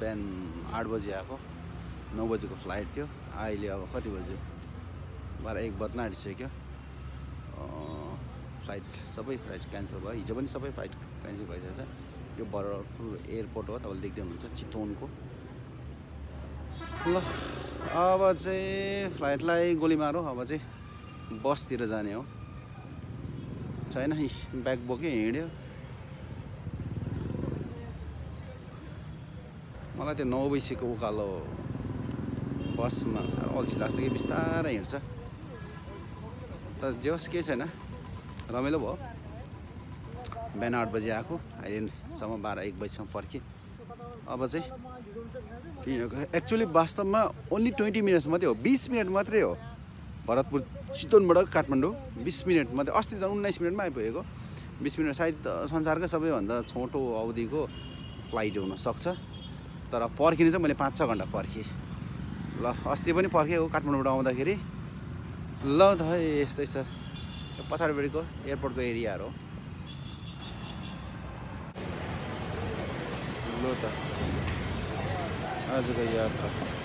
बिहान 8 बजे आएको, 9 बजेको फ्लाइट थियो। अहिले अब कति बज्यो, 12-1 बज्न आँटिसक्यो। सबै फ्लाइट क्यान्सल भयो। हिजो पनि सबै फ्लाइट क्यान्सल भइसकेको छ। यो बरपुर एयरपोर्ट हो, तपाईँले देख्दै हुनुहुन्छ चितवनको। ल अब चाहिँ फ्लाइटलाई गोली मारौँ। अब चाहिँ बसतिर जाने हो। छैन ब्याग बोक्यो हिँड्यो। मलाई त्यो 9 बजीको उकालो बसमा साह्रो अल्छी लाग्छ कि बिस्तारै हिँड्छ। तर जे होस् केही छैन, रमाइलो भयो। बिहान 8 बजी आएको, अहिलेसम्म 12-1 बजीसम्म पर्खेँ। अब चाहिँ एक्चुअली वास्तवमा ओन्ली 20 मिनट्स मात्रै हो, 20 मिनट मात्रै हो। भरतपुर चितवनबाट काठमाडौँ 20 मिनट मात्रै। अस्ति झन् 19 मिनटमा आइपुगेको। 20 मिनट सायद संसारकै सबैभन्दा छोटो अवधिको फ्लाइट हुनसक्छ। तर पर्खिने चाहिँ मैले 5-6 घन्टा पर्खेँ। ल अस्ति पनि पर्खेको काठमाडौँबाट आउँदाखेरि। ल त यस्तै छ, यो पछाडिपट्टिको एयरपोर्टको एरियाहरू हो। ल त आजको यात्रा